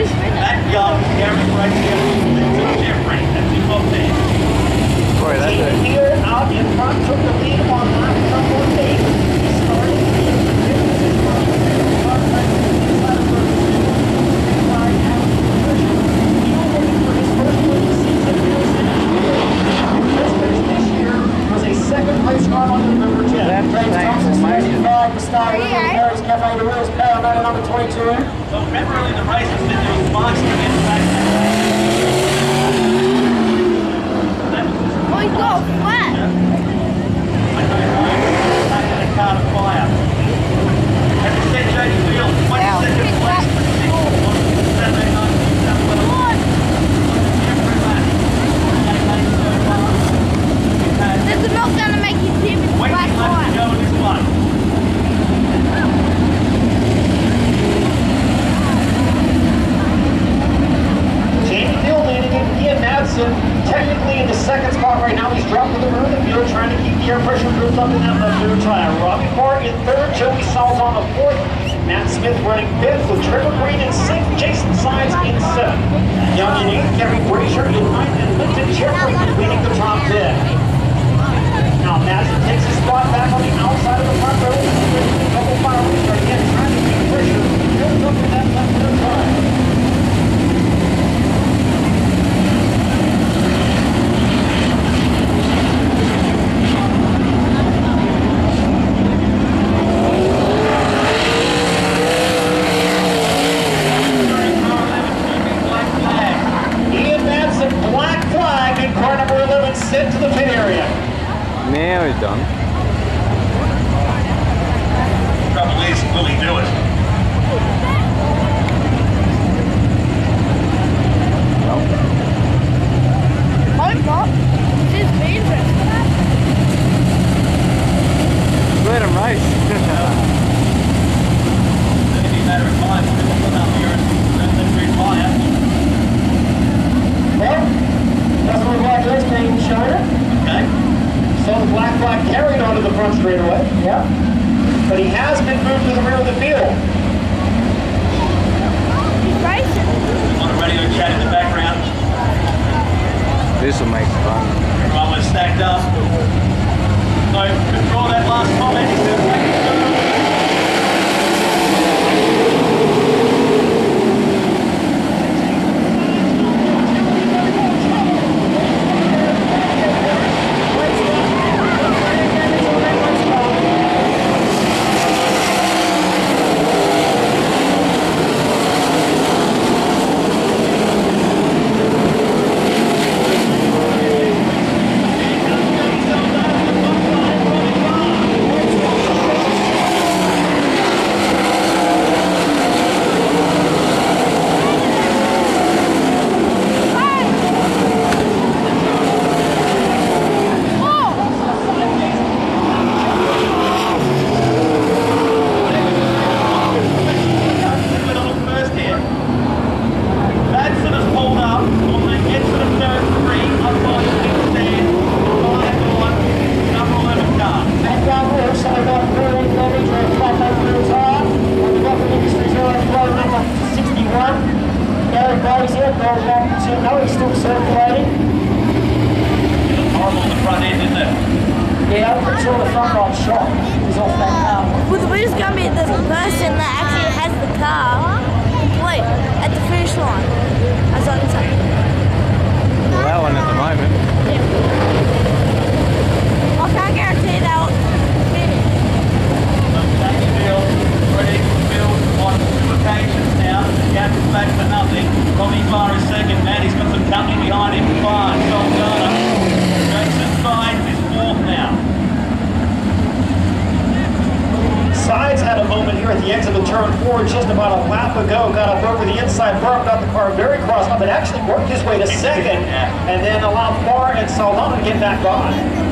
That young Gary right here is different. That's his top there. Boy, that's it. Here out in front took the lead on lap number 8. He started second place car on the number 10. Harris Cafe de Rules, Parramatta number 22. So remember early in the race, there was marks to get back. Oh, he got flat. I know, taking the car to fire. As I said, Jody Field, 22nd place for 6th on Saturday night. This is not going to make you see me black one. Go in this one. Jamie Field leading it. Ian Madsen technically in the second spot right now. He's dropped to the rear of the field trying to keep the air pressure improved up in that left rear tire. Robbie Moore in third. Joey Salt on the fourth. Matt Smith running fifth with Trevor Green in sixth. Jason Sides in seventh. Young in eighth. Gary Brazier in ninth. And Linton Jeffrey leading the top 10. Now Madsen takes his spot back on the outside of the front row. A couple fireworks are again trying to keep pressure built up in that left rear tire. Sent to the pit area. Now he's done. Trouble is, will he do it? Hope not. This is dangerous. Let him race. It's only a matter of time. We'll put up here and retire. Well, that's what black is being shown. Okay. So the black flag carried onto the front straightaway. Yeah. But he has been moved to the rear of the field. He's racing. On a radio chat in the background. This will make fun. Everyone was stacked up. So control that last comment. He's going to take it through. Just about a lap ago, got up over the inside berm, got the car very crossed up, and actually worked his way to second, and then allowed Farr and Saldana to get back on.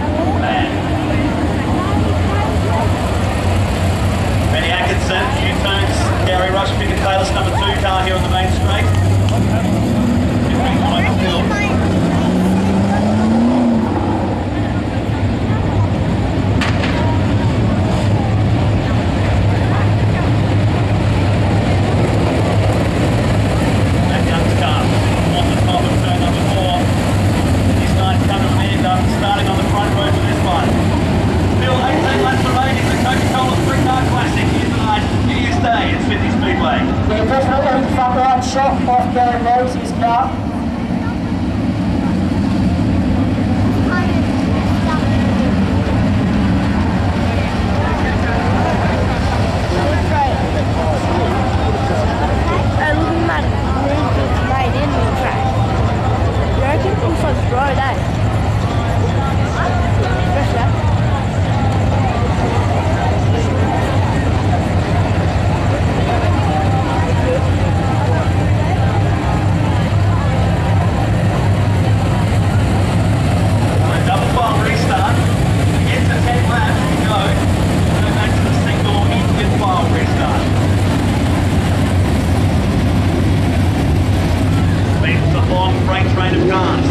Benny Atkinson, U-turns, Gary Rush, Pickett Taylor's number 2 car here on the main straight. Rosie's car. And look at that move that's made in the track. You reckon? Looks like it's road, eh? Fresh that. Double file restart. Get to 10 laps to go. Go back to the single Indian file restart. Leaves a long freight train of cars.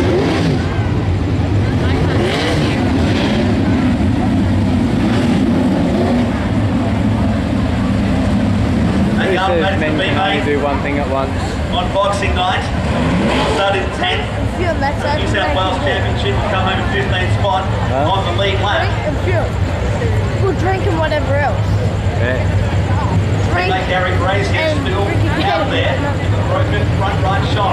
Hang up, Who ready says to men be can only made do one thing at once? on Boxing Night. Started 10th. Fuel, that's New South Wales Championship will come home in 15th spot Huh? on the lead lap. Drink and fuel. We'll drink and whatever else. Yeah. Drink They carry Grace and still drink again. out there. Broken front right shot.